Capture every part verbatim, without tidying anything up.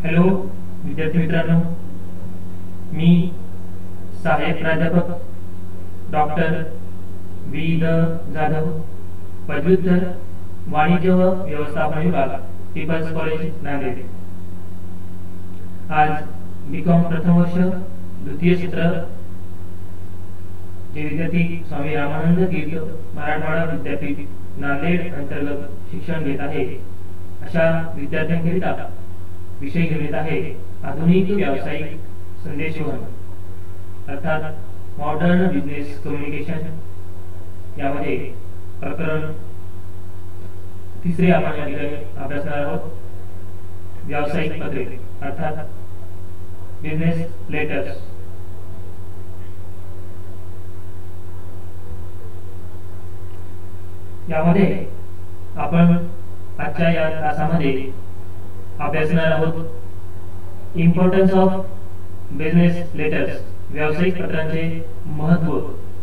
Hello विद्यार्थी मित्रांनो, मी सहाय्यक प्राध्यापक डॉक्टर वी द जाधव, पदव्युत्तर वाणिज्य व व्यवस्थापन विभाग, पीपल्स कॉलेज नांदेड। आज बीकॉम प्रथम वर्ष द्वितीय सत्र जे विद्यार्थी स्वामी रामानंद तीर्थ मराठवाडा विद्यापीठ नांदेड अंतर्गत शिक्षण घेत आहे अशा विद्यार्थ्यांकरिता विषय घेण्यात आहे आधुनिक व्यावसायिक संदेशवहन अर्थात मॉडर्न बिझनेस कम्युनिकेशन। यामध्ये प्रकरण तिसरे आपण या ठिकाणी अभ्यासणार आहोत, व्यावसायिक पत्रे अर्थात बिझनेस लेटर्स। यामध्ये आपण आजच्या या तासामध्ये अभ्यासणार आहोत इम्पॉर्टन्स ऑफ बिझनेस लेटर्स, व्यावसायिक पत्रांचे महत्व।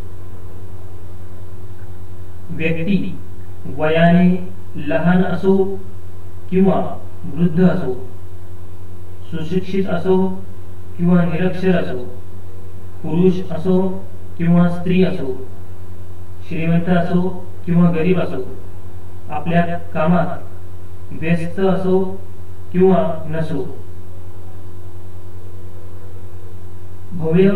व्यक्ती वयाने लहान असो किंवा वृद्ध असो, सुशिक्षित असो किंवा निरक्षर असो, पुरुष असो किंवा स्त्री असो, श्रीमंत असो किंवा गरीब असो, आपल्या कामात व्यस्त असो किंवा नसो, भव्य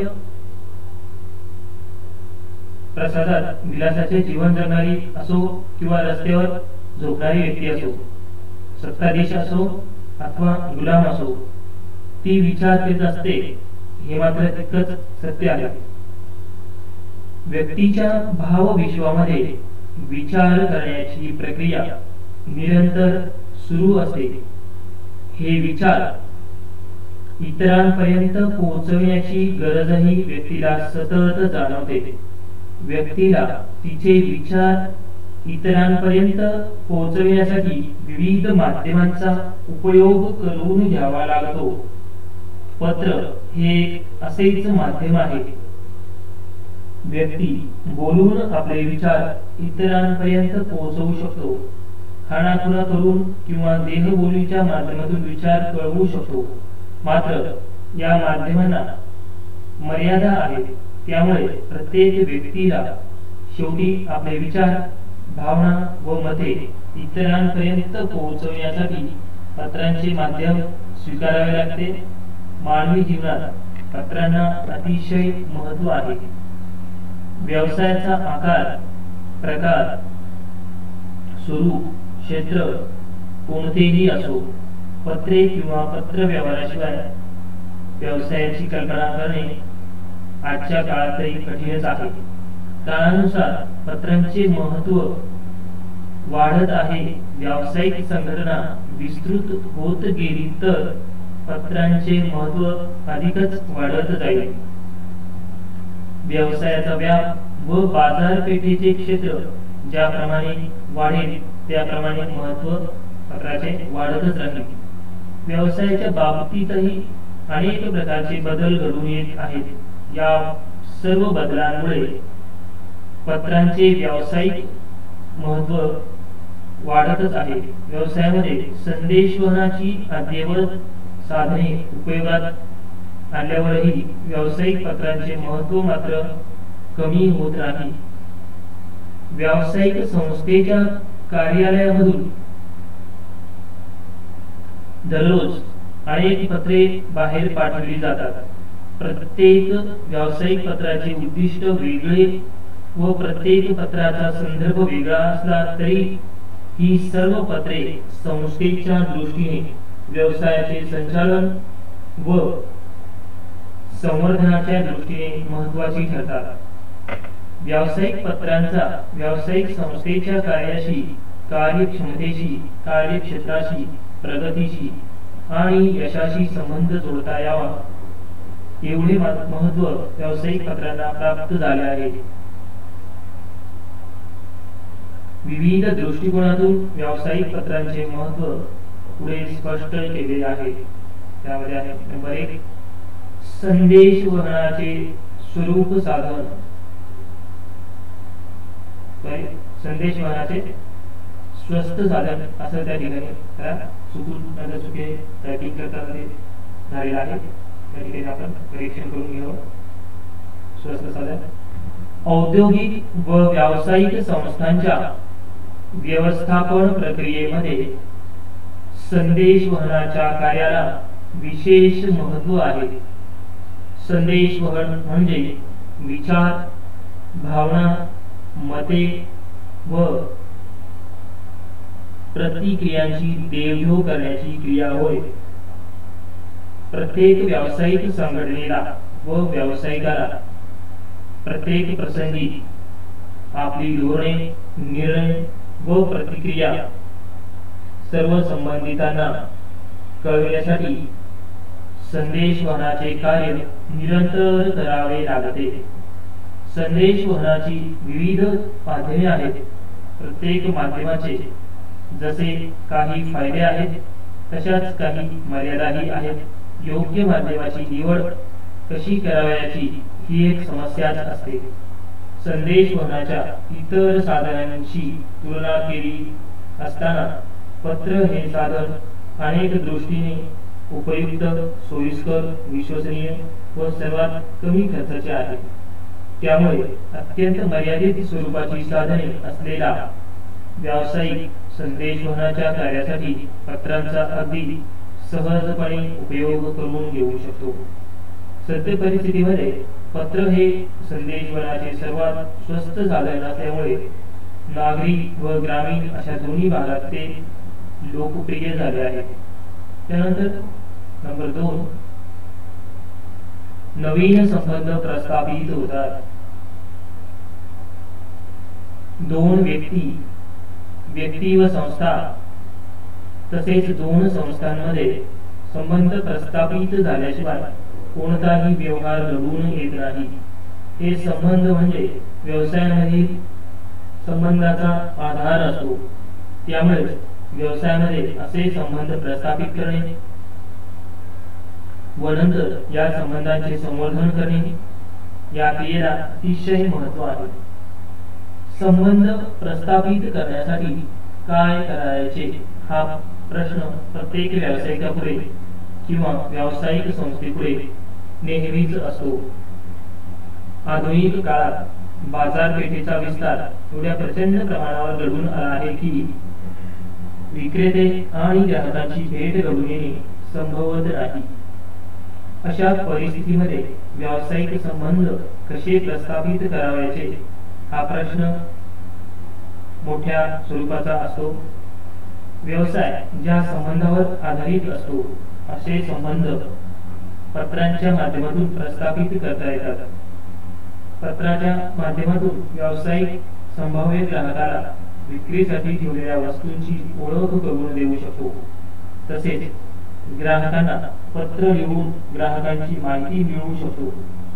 प्रसादात विलासाचे जीवन जगणारी असो किंवा रस्त्यावर झोपणारी व्यक्ती असो, सत्ताधीश असो अथवा गुलाम असो, ती विचारतेच असते हे मात्र तितकंच सत्य आहे। व्यक्तीच्या भाव विश्वामध्ये विचार करण्याची प्रक्रिया निरंतर सुरू असते। हे विचार इतरांपर्यंत पोहोचवण्याची गरजही व्यक्तीला सतत जाणवते। व्यक्तीला तिचे विचार इतरांपर्यंत पोहोचवण्यासाठी विविध माध्यमांचा उपयोग करून घ्यावा लागतो। पत्र हे असेच माध्यम आहे। व्यक्ती बोलून आपले विचार इतरांपर्यंत पोहोचवू शकतो, खाणाखुणा करून किंवा देहबोलीच्या माध्यमातून विचार कळवू शकतो। मात्र या माध्यमांना मर्यादा आहेत, त्यामुळे प्रत्येक व्यक्तीला शेवटी आपले विचार, भावना व मते इतरांपर्यंत पोहोचवण्यासाठी पत्रांचे माध्यम स्वीकारावे लागते। मानवी जीवनात पत्रांना अतिशय महत्त्व आहे। व्यवसायाचा आकार, प्रकार, स्वरूप, क्षेत्र कोणतेही असो, पत्रे किंवा पत्र व्यवहाराशिवाय व्यवसायाची कल्पना करणे आजच्या काळातही कठीणच आहे। काळानुसार पत्रांचे महत्त्व वाढत आहे। व्यावसायिक संघटना विस्तृत होत गेली तर पत्रांचे महत्त्व अधिकच वाढत जाईल। व्यवसायाचा व्याप व बाजारपेठेचे क्षेत्र ज्याप्रमाणे वाढेल त्याप्रमाणे महत्त्व पत्राचे वाढतच राहील। व्यवसायाच्या बाबतीतही अनेक प्रकारचे बदल घडून येत आहेत। या सर्व बदलांमुळे पत्रांचे व्यावसायिक महत्त्व वाढतच आहे। व्यवसायामध्ये संदेशवहनाची अद्ययावत साधने उपयोगात आल्यावरही व्यावसायिक पत्रांचे महत्त्व मात्र कमी होत नाही। व्यावसायिक संस्थेच्या कार्यालयामधून दररोज अनेक पत्रे बाहेर पाठवली जातात। प्रत्येक व्यावसायिक पत्राचे उद्दिष्ट वेगळे व प्रत्येक पत्राचा संदर्भ वेगळा असला तरी ही सर्व पत्रे संस्थेच्या दृष्टीने व्यवसायाचे संचालन व संवर्धनाच्या दृष्टीने महत्त्वाची ठरतात। व्यावसायिक पत्रांचा व्यावसायिक संस्थेच्या कार्याशी, कार्यक्षमतेशी, कार्यक्षेत्राशी, प्रगतीशी आणि यशाशी संबंध जोडता यावा एवढे महत्त्व व्यावसायिक पत्रांना प्राप्त झाले आहे। विविध दृष्टिकोनातून व्यावसायिक पत्रांचे महत्त्व पुढे स्पष्ट केले आहे। त्यामध्ये आहे नंबर एक, संदेशवहनाचे स्वरूप साधन। संदेशवहनाचे स्वस्त साधन असं त्या ठिकाणी चुकून नजर चुके टायपिंग करताना ते झालेलं आहे, त्या ठिकाणी आपण परीक्षण करून घ्यावं. स्वस्त साधन औद्योगिक व व्यावसायिक संस्थांच्या व्यवस्थापन प्रक्रियेमध्ये संदेशवहनाच्या कार्याला विशेष महत्त्व आहे. संदेशवहन म्हणजे विचार, भावना, मते व प्रतिक्रियांची देवघेव करण्याची क्रिया होय. प्रत्येक व्यावसायिक संघटनेला व व्यावसायिकाला प्रत्येक प्रसंगी आपली धोरणे, निर्णय व प्रतिक्रिया सर्व संबंधितांना कळविण्यासाठी संदेशवहनाचे कार्य निरंतर करावे लागते. संदेशवहनाची विविध माध्यमे आहेत. प्रत्येक माध्यमाचे जसे काही फायदे आहेत तशाच काही मर्यादाही आहेत. योग्य माध्यमाची निवड कशी करावयाची ही एक समस्याच असते. संदेशवहनाच्या इतर साधनांशी तुलना केली असताना पत्र हे साधन अनेक दृष्टीने उपयुक्त, सोयीस्कर, विश्वसनीय व सर्वात कमी खर्चाचे आहे. त्यामुळे अत्यंत मर्यादित स्वरूपाची साधने असलेला व्यावसायिक संदेशवहनाच्या कार्यासाठी पत्रांचा अगदी सहजपणे उपयोग करून घेऊ शकतो. सद्य परिस्थितीमध्ये पत्र हे संदेशवहनाचे सर्वात स्वस्त साधन असल्यामुळे नागरी व ग्रामीण अशा दोन्ही भागात ते लोकप्रिय झाले आहे. त्यानंतर नंबर दोन, नवीन संबंध प्रस्थापित होतात. दोन व्यक्ती व्यक्ती व संस्था तसेच दोन संस्थांमध्ये संबंध प्रस्थापित झाल्याशिवाय कोणताही व्यवहार घडून येत नाही. हे संबंध म्हणजे व्यवसायामधील संबंधाचा आधार असतो. त्यामुळे व्यवसायामध्ये असे संबंध प्रस्थापित करणे व नंतर या संबंधांचे संवर्धन करणे या क्रियेला अतिशय महत्त्व आहे. संबंध प्रस्थापित करण्यासाठी काय करायचे हा प्रश्न प्रत्येक व्यावसायिकापुढे किंवा व्यावसायिक संस्थेपुढे नेहमीच असतो. आधुनिक काळात बाजारपेठेचा विस्तार एवढ्या प्रचंड प्रमाणावर घडून आला आहे की विक्रेते आणि ग्राहकांची भेट घडून येणे संभवत नाही. अशा परिस्थितीमध्ये व्यावसायिक संबंध कसे प्रस्थापित करावयाचे हा प्रश्न मोठ्या स्वरूपाचा असतो. व्यवसाय ज्या संबंधावर आधारित असतो असे संबंध पत्रांच्या माध्यमातून प्रस्थापित करता येतात. पत्राच्या माध्यमातून व्यावसायिक संभाव्य ग्राहकाला विक्रीसाठी ठेवलेल्या वस्तूंची ओळख करून देऊ शकतो. तसेच ग्राहकांना पत्र लिहून ग्राहकांची माहिती मिळवू शकतो.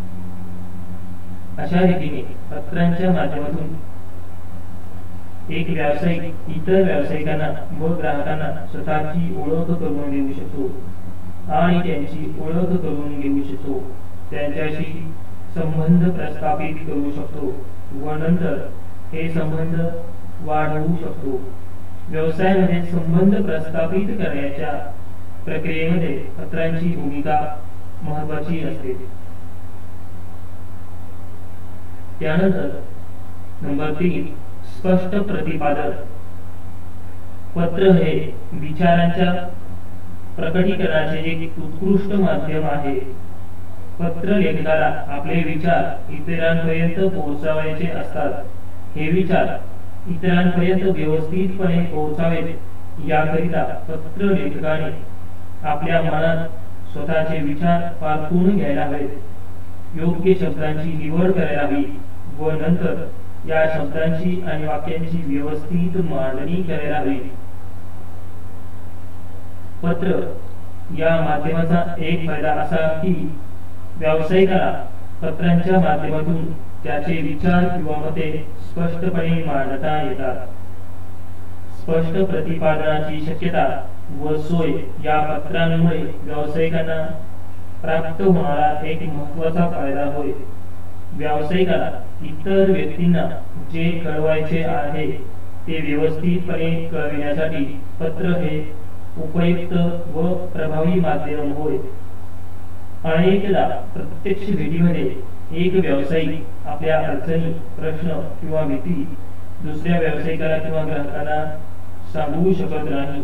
अशा रीतीने पत्रांच्या माध्यमातून एक व्यावसायिक इतर व्यावसायिकांना व ग्राहकांना स्वतःची ओळख करून देऊ शकतो आणि त्यांची ओळख करून घेऊ शकतो. त्यांच्याशी संबंध प्रस्थापित करू शकतो व नंतर हे संबंध वाढवू शकतो. व्यवसायामध्ये संबंध प्रस्थापित करण्याच्या प्रक्रियेमध्ये पत्रांची भूमिका महत्त्वाची असते. त्यानंतर नंबर तीन, स्पष्ट प्रतिपादन. पत्र हे विचारांच्या प्रकटीकरणाचे एक उत्कृष्ट माध्यम आहे. पत्र लेखकाला आपले विचार इतरांपर्यंत पोहोचवायचे असतात. हे विचार इतरांपर्यंत व्यवस्थितपणे पोहोचावेत याकरिता पत्र लेखकाने आपल्या मनात स्वतःचे विचार पारखून घ्यायला हवेत. योग्य शब्दांची निवड करायला हवी व नंतर या शब्दांची आणि वाक्यांची व्यवस्थित मांडणी करायला हवी. पत्र या माध्यमाचा एक फायदा असा की व्यावसायिकाला पत्रांच्या माध्यमातून त्याचे विचार किंवा मते स्पष्टपणे मांडता येतात. स्पष्ट प्रतिपादनाची शक्यता व सोय या पत्रांमुळे व्यावसायिकांना प्राप्त होणारा एक महत्त्वाचा फायदा होय. व्यावसायिकाला इतर व्यक्तींना जे कळवायचे आहे ते व्यवस्थितपणे कळविण्यासाठी पत्र हे उपयुक्त व प्रभावी माध्यम होय. अनेकदा प्रत्यक्ष भेटीमध्ये एक व्यावसायिक आपल्या अडचणी, प्रश्न किंवा भीती दुसऱ्या व्यावसायिकाला किंवा ग्राहकाला सांगू शकत नाही.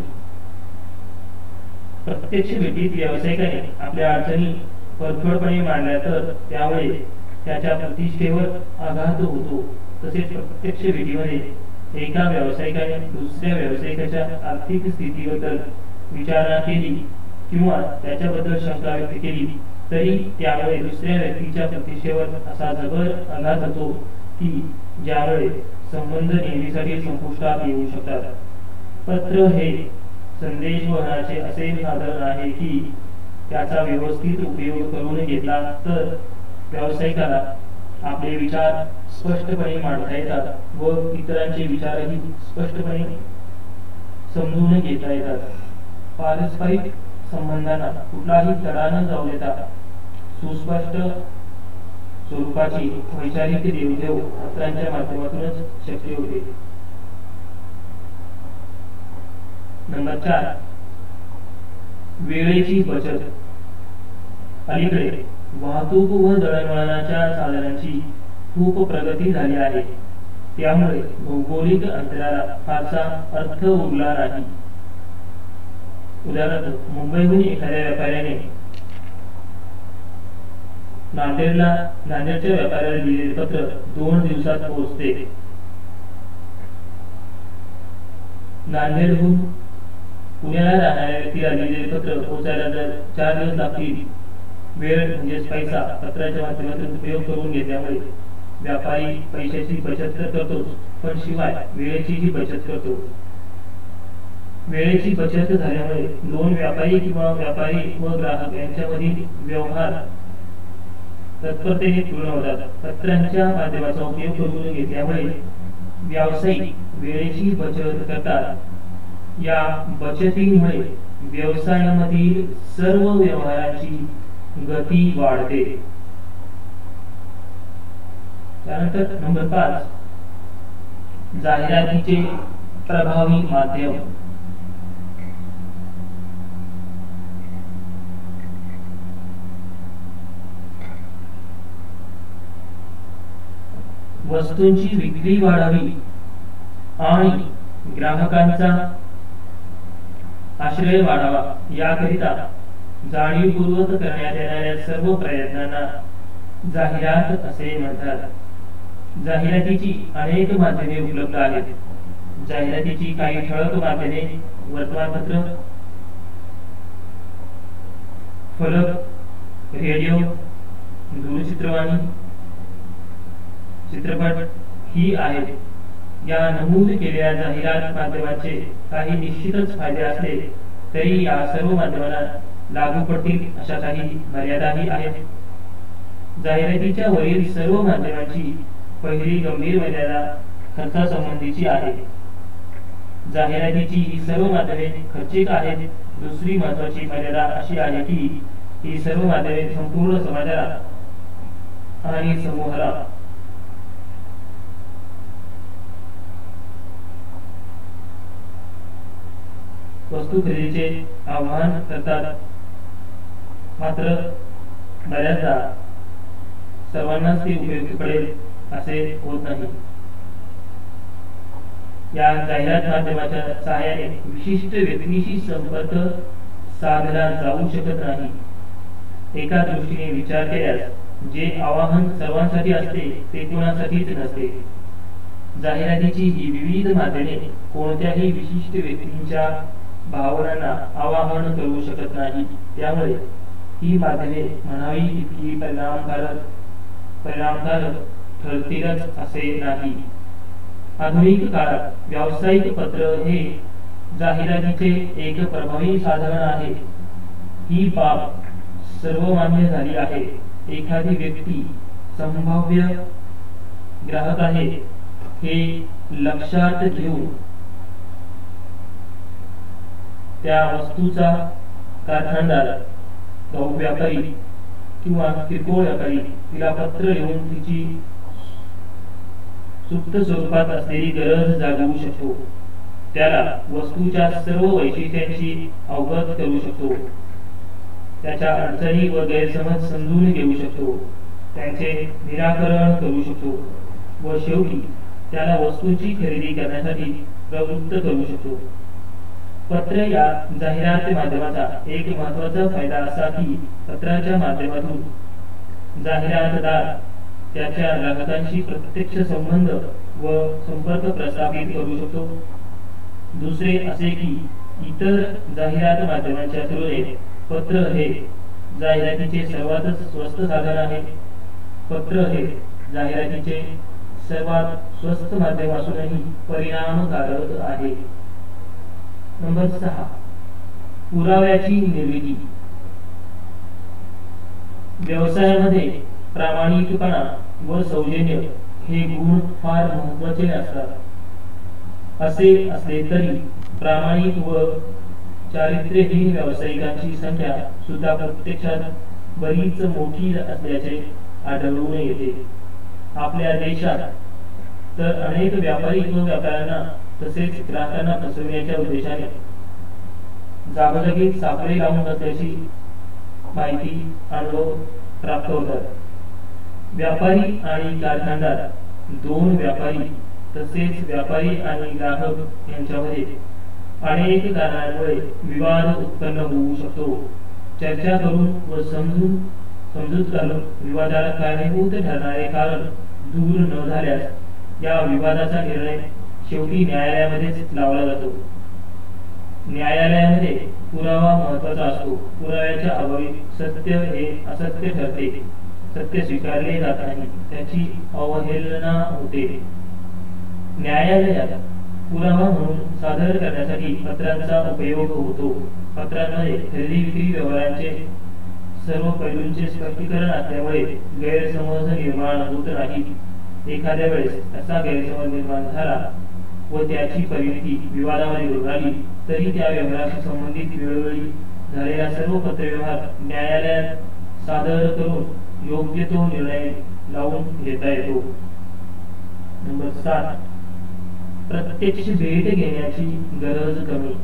प्रत्यक्ष भेटीत व्यावसायिकाने आपल्या अडचणी परखडपणे मांडल्या तर त्यामुळे त्याच्या प्रतिष्ठेवर आघात होतो. तसेच प्रत्यक्ष भेटीमध्ये एका व्यावसायिकाने दुसऱ्या व्यावसायिकाच्या आर्थिक स्थितीबद्दल विचारणा केली किंवा त्याच्याबद्दल शंका व्यक्त केली तरी त्यामुळे दुसऱ्या व्यक्तीच्या प्रतिष्ठेवर असा जबर आघात होतो की ज्यामुळे संबंध नेहमीसाठी संपुष्टात येऊ शकतात. पत्र हे संदेशवहनाचे असे साधन आहे की त्याचा व्यवस्थित उपयोग करून घेतला तर व्यावसायिकाला आपले विचार स्पष्टपणे मांडता येतात व इतरांचे विचारही स्पष्टपणे समजून घेता येतात. पारस्परिक संबंधांना कुठलाही तडा न जाऊ देता सुस्पष्ट स्वरूपाची वैचारिक देवदेव पत्रांच्या माध्यमातूनच शक्य होते. नंबर चार, वेळेची बचत. अलीकडे वाहतूक व दळणवळणाच्या साधनांची खूप प्रगती झाली आहे. त्यामुळे भौगोलिक अंतराला फारसा अर्थ उरला नाही. उदाहरणार्थ, मुंबईहून एखाद्या व्यापाऱ्याने नांदेडला नांदेडच्या व्यापाऱ्याला लिहिलेले पत्र दोन दिवसात पोहोचते. नांदेडहून पुण्याला राहणाऱ्या व्यक्तीला लिहिलेले पत्र पोहोचायला जर चार दिवस लागतील. वेळ म्हणजेच पैसा पत्राच्या माध्यमातून उपयोग करून घेतल्यामुळे व्यापारी पैशाची बचत तर करतोच, पण शिवाय वेळेची ही बचत करतो. वेळेची बचत झाल्यामुळे दोन व्यापारी किंवा व्यापारी व ग्राहक यांच्यामधील व्यवहार तत्परतेने पूर्ण होतात. पत्रांच्या माध्यमाचा उपयोग करून घेतल्यामुळे व्यावसायिक वेळेची बचत करतात. या बचतीमुळे व्यवसायामधील सर्व व्यवहारांची गती वाढते. त्यानंतर नंबर पाच, जाहिरातीचे प्रभावी माध्यम. वस्तूंची विक्री वाढावी आणि ग्राहकांचा आश्रय वाढावा याकरिता जाणीवपूर्वक करण्यात येणाऱ्या सर्व प्रयत्नांना जाहिरात असे म्हणतात. जाहिरातीची अनेक माध्यमे उपलब्ध आहेत. जाहिरातीची काही ठळक माध्यमे वर्तमानपत्र, फलक, रेडिओ, दूरचित्रवाणी, चित्रपट ही आहेत. या नमूद केलेल्या जाहिरात माध्यमांचे काही निश्चितच फायदे असले तरी या सर्व माध्यमांना लागू पडतील अशा काही मर्यादाही आहेत. जाहिरातीच्या वरील सर्व माध्यमांची पहिली गंभीर मर्यादा खर्चासंबंधीची आहे. जाहिरातीची ही सर्व माध्यमे खर्चिक आहेत. दुसरी महत्वाची मर्यादा अशी आहे की ही सर्व माध्यमे संपूर्ण समाजाला आणि समूहाला वस्तू खरेदीचे आवाहन करतात. मात्र बऱ्याचदा सर्वांनाच ती उपयोगी पडेल असे होत नाही. या जाहिरात माध्यमाच्या सहाय्याने विशिष्ट व्यक्तीशी संपर्क साधला जाऊ शकत नाही. एका दृष्टीने विचार केल्यास जे आवाहन सर्वांसाठी असते ते कोणासाठीच नसते. जाहिरातीची ही विविध माध्यमे कोणत्याही विशिष्ट व्यक्तींच्या भावनांना आवाहन करू शकत नाही. त्यामुळे ही माध्यमे म्हणावी तितकी परिणामकारक परिणामकारक ठरतीलच असे नाही. आधुनिक काळात व्यावसायिक पत्र हे जाहिरातीचे एक प्रभावी साधन आहे. ही बाब सर्वमान्य झाली आहे. एखादी व्यक्ती संभाव्य ग्राहक आहे हे लक्षात घेऊन त्या वस्तूचा कारखानदार, गहू व्यापारी किंवा किरकोळ व्यापारी तिला पत्र लिहून तिची सुप्त स्वरूपात असलेली गरज जागवू शकतो. त्याला वस्तूच्या सर्व वैशिष्ट्यांशी अवगत करू शकतो, त्याच्या अडचणी व गैरसमज समजून घेऊ शकतो, त्यांचे निराकरण करू शकतो व शेवटी त्याला वस्तूंची खरेदी करण्यासाठी प्रवृत्त करू शकतो. पत्र या जाहिरात माध्यमाचा एक महत्त्वाचा फायदा असा की पत्राच्या माध्यमातून जाहिरातदार त्याच्या ग्राहकांशी प्रत्यक्ष संबंध व संपर्क प्रस्थापित करू शकतो. दुसरे असे की इतर जाहिरात माध्यमांच्या तुलनेत पत्र हे जाहिरातीचे सर्वात स्वस्त साधन आहे. पत्र हे जाहिरातीचे सर्वात स्वस्त माध्यम असूनही परिणामकारक आहे. नंबर सहा, पुराव्याची निर्मिती. व्यवसायामध्ये प्रामाणिकपणा व सौजन्य हे गुण फार महत्त्वाचे असतात. असे असले तरी प्रामाणिक व चारित्र्यहीन व्यावसायिकांची संख्या सुद्धा प्रत्यक्षात बरीच मोठी असल्याचे आढळून येते. आपल्या देशात तर अनेक व्यापारी व व्यापाऱ्यांना तसेच ग्राहकांना फसवण्याच्या उद्देशाने जागोजागी सापळे लावून बसल्याची माहिती अनुभव प्राप्त होतात. व्यापारी आणि कारखानदार, दोन व्यापारी तसेच व्यापारी आणि ग्राहक यांच्यामध्ये अनेक कारणांमुळे विवाद उत्पन्न होऊ शकतो. चर्चा करून व समजून समजूत घालून विवादाला कारणीभूत ठरणारे कारण दूर न झाल्यास या विवादाचा निर्णय शेवटी न्यायालयामध्येच लावला जातो. न्यायालयामध्ये पुरावा महत्त्वाचा असतो. पुराव्याच्या अभावी सत्य हे असत्य ठरते, सत्य स्वीकारले जात नाही, त्याची अवहेलना होते. न्यायालयात पुरावा म्हणून सादर करण्यासाठी पत्रांचा उपयोग होतो. पत्रांमध्ये खरेदी विक्री व्यवहारांचे सर्व पैलूंचे स्पष्टीकरण असल्यामुळे गैरसमज निर्माण होत नाही. एखाद्या वेळेस असा गैरसमज निर्माण झाला व त्याची परिणती विवादामध्ये उडाली तरी त्या व्यवहाराशी संबंधित वेळोवेळी झालेला सर्व पत्रव्यवहार न्यायालयात सादर करून योग्य तो निर्णय लावून घेता येतो. नंबर सात, प्रत्यक्ष भेट घेण्याची गरज कमी.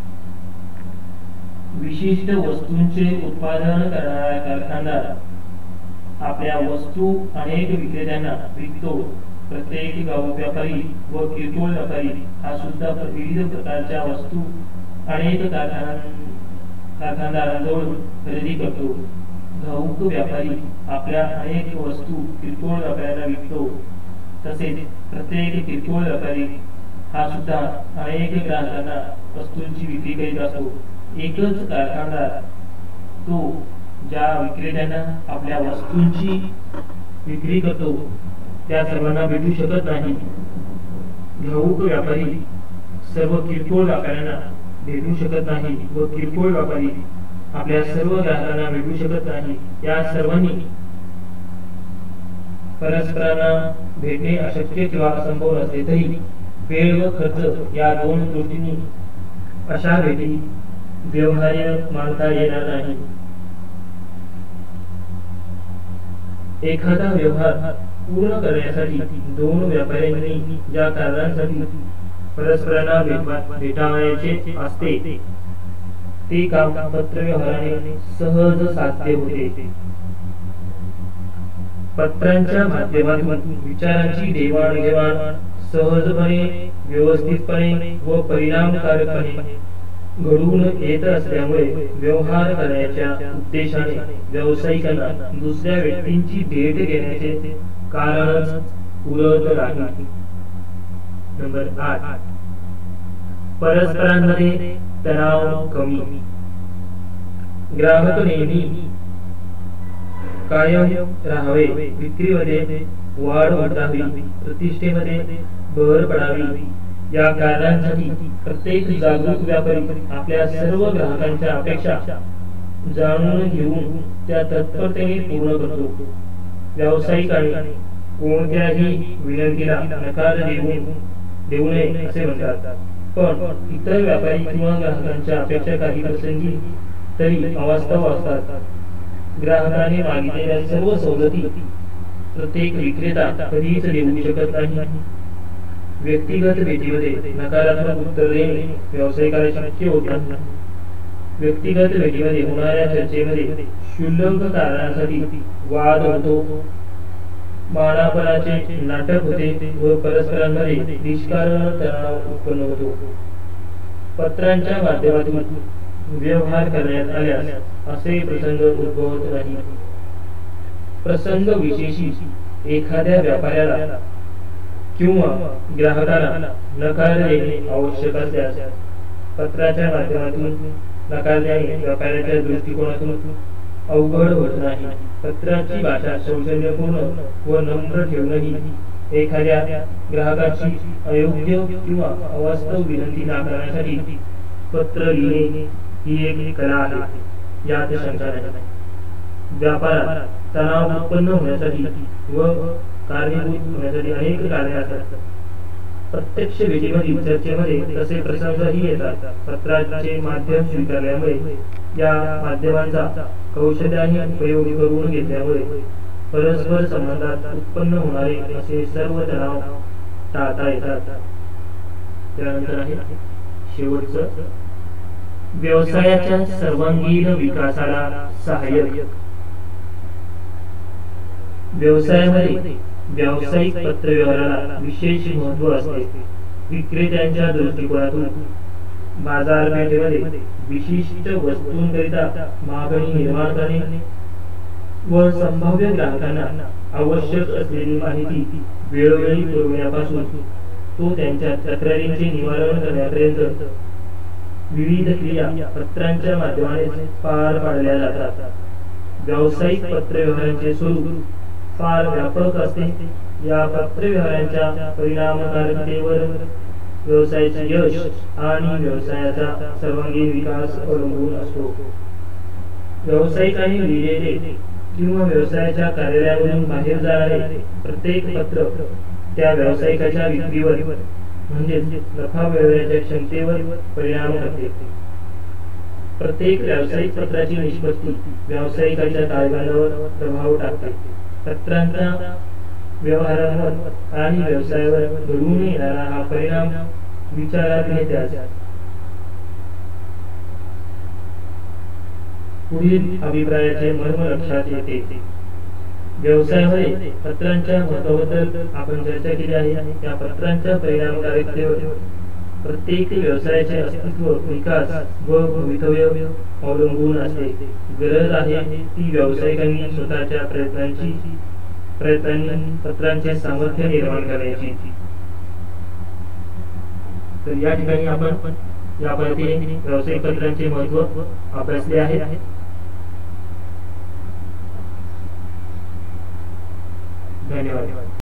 विशिष्ट वस्तूंचे उत्पादन करणारा कारखानदार आपल्या वस्तू अनेक विक्रेत्यांना विकतो. प्रत्येक गाव व्यापारी व किरकोळ व्यापारी हा सुद्धा विविध प्रकारच्या वस्तू अनेक कारखानदारांजवळ खरेदी करतो. घाऊक व्यापारी आपल्या अनेक वस्तू किरकोळ व्यापाऱ्यांना विकतो. तसेच प्रत्येक किरकोळ व्यापारी हा सुद्धा अनेक ग्राहकांना वस्तूंची विक्री करीत असतो. एकच कारखानदार तो ज्या विक्रेत्यांना आपल्या वस्तूंची विक्री करतो त्या सर्वांना भेटू शकत नाही. घाऊक व्यापारी सर्व किरकोळ व्यापाऱ्यांना भेटू शकत नाही व किरकोळ व्यापारी आपल्या सर्व ग्राहकांना भेटू शकत नाही. या सर्वांनी परस्परांना भेटणे अशक्य किंवा असंभव असले तरी वेळ व खर्च या दोन दृष्टींनी अशा भेटी व्यवहार्य मानता येणार नाही. एखादा व्यवहार पूर्ण करण्यासाठी दोन व्यापाऱ्यांनी ज्या कारणांसाठी परस्परांना भेटावयाचे असते ते काम पत्रव्यवहाराने सहज साध्य होते. पत्रांच्या माध्यमातून विचारांची देवाणघेवाण सहजपणे, व्यवस्थितपणे व परिणामकारकपणे घडून येत असल्यामुळे व्यवहार करण्याच्या उद्देशाने व्यावसायिकांना दुसऱ्या व्यक्तींची भेट घेण्याचे कारणच उरत नाही. नंबर आठ, परस्परांमध्ये तणाव कमी. ग्राहक नेहमी कायम राहावे, विक्रीमध्ये वाढ होतावी, प्रतिष्ठेमध्ये भर पडावी या कारणांसाठी प्रत्येक जागरूक व्यापारी आपल्या सर्व ग्राहकांच्या अपेक्षा जाणून घेऊन त्या तत्परतेने पूर्ण करतो. व्यावसायिकांनी कोणत्याही विनंतीला नकार देऊ देऊ नये असे म्हणतात, पण इतर व्यापारी किंवा ग्राहकांच्या अपेक्षा काही प्रसंगी तरी अवास्तव असतात. ग्राहकाने मागितलेल्या सर्व सवलती प्रत्येक विक्रेता कधीच देऊ शकत नाही. व्यक्तिगत भेटीमध्ये नकारात्मक उत्तर देणे व्यावसायिकाला शक्य होत नाही. व्यक्तिगत भेटीमध्ये होणाऱ्या चर्चेमध्ये क्षुल्लक कारणासाठी वाद होतो, मानापणाचे नाटक होते व परस्परांमध्ये निष्कारण तणाव उत्पन्न होतो. पत्रांच्या माध्यमातून व्यवहार करण्यात आल्यास असे प्रसंग उद्भवत नाही. प्रसंग विशेषी एखाद्या व्यापाऱ्याला किंवा ग्राहकाला नकार देणे आवश्यक असल्यास पत्राच्या माध्यमातून नकार देणे व्यापाऱ्याच्या दृष्टिकोनातून अवघड होत नाही. पत्राची भाषा सौजन्यपूर्ण व नम्र ठेवूनही एखाद्या ग्राहकाची अयोग्य किंवा अवास्तव विनंती नाकारण्यासाठी पत्र लिहिणे ही एक कला आहे, यात शंका नाही. व्यापारात तणाव उत्पन्न होण्यासाठी व कारणीभूत होण्यासाठी अनेक कारणे असतात. प्रत्यक्ष भेटीमधील चर्चेमध्ये तसे प्रसंगही येतात. पत्राचे माध्यम स्वीकारल्यामुळे या माध्यमांचा कौशल्याने उपयोग करून घेतल्यामुळे परस्पर संबंधात उत्पन्न होणारे असे सर्व तणाव टाळता येतात. त्यानंतर आहे शेवटचं, व्यवसायाच्या सर्वांगीण विकासाला सहाय्यक. व्यवसायामध्ये व्यावसायिक पत्रव्यवहाराला विशेष महत्त्व असते. विक्रेत्यांच्या दृष्टिकोनातून बाजारपेठेमध्ये विशिष्ट वस्तूंकरिता मागणी निर्माण करणे व संभाव्य ग्राहकांना आवश्यक असलेली माहिती वेळोवेळी पुरवण्यापासून तो त्यांच्या तक्रारींचे निवारण करण्यापर्यंत विविध क्रिया पत्रांच्या माध्यमाने पार पाडल्या जातात. व्यावसायिक पत्रव्यवहारांचे स्वरूप फार व्यापक असते. या पत्रव्यवहारांच्या परिणामकारकतेवर व्यवसायाचे यश आणि व्यवसायाचा सर्वांगीण विकास अवलंबून असतो. व्यावसायिकाने लिहिलेले किंवा व्यवसायाच्या कार्यालयामधून बाहेर जाणारे प्रत्येक पत्र त्या व्यावसायिकाच्या विक्रीवर म्हणजे नफा मिळवण्याच्या क्षमतेवर परिणाम करते. प्रत्येक व्यावसायिक पत्राची निष्पत्ती व्यावसायिकाच्या ताळेबंदावर प्रभाव टाकते. पत्रांचा व्यवहारांवर आणि व्यवसायावर घडून येणारा हा परिणाम विचारात घेतल्यास पुढील अभिप्रायाचे मर्म लक्षात येते. व्यवसायामध्ये पत्रांच्या महत्त्वाबद्दल आपण चर्चा केली आहे. या पत्रांच्या परिणामकारकतेवर प्रत्येक व्यवसायाचे अस्तित्व, विकास व भवितव्य अवलंबून असते. गरज आहे ती व्यावसायिकांनी स्वतःच्या प्रयत्नांची प्रयत्नांनी पत्रांचे सामर्थ्य निर्माण करण्याची. तर या ठिकाणी आपण या पद्धतीने व्यावसायिक पत्रांचे महत्त्व अभ्यासले आहे. धन्यवाद.